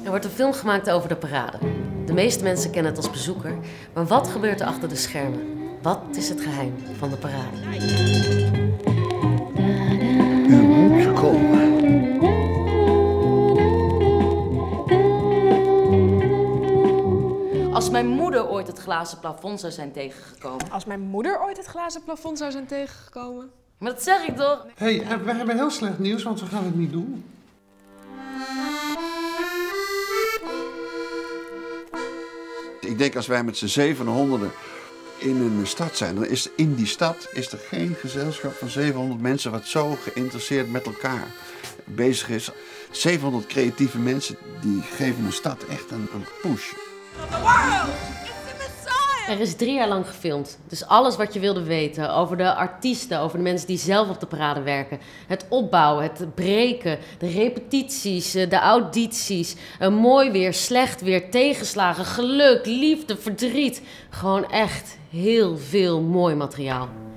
Er wordt een film gemaakt over de parade. De meeste mensen kennen het als bezoeker. Maar wat gebeurt er achter de schermen? Wat is het geheim van de parade? U moet komen. Als mijn moeder ooit het glazen plafond zou zijn tegengekomen. Als mijn moeder ooit het glazen plafond zou zijn tegengekomen. Maar dat zeg ik toch? Hé, we hebben heel slecht nieuws, want we gaan het niet doen. Ik denk als wij met z'n 700 in een stad zijn, dan is in die stad is er geen gezelschap van 700 mensen wat zo geïnteresseerd met elkaar bezig is. 700 creatieve mensen die geven een stad echt een push. Er is 3 jaar lang gefilmd. Dus alles wat je wilde weten over de artiesten, over de mensen die zelf op de parade werken. Het opbouwen, het breken, de repetities, de audities. Mooi weer, slecht weer, tegenslagen, geluk, liefde, verdriet. Gewoon echt heel veel mooi materiaal.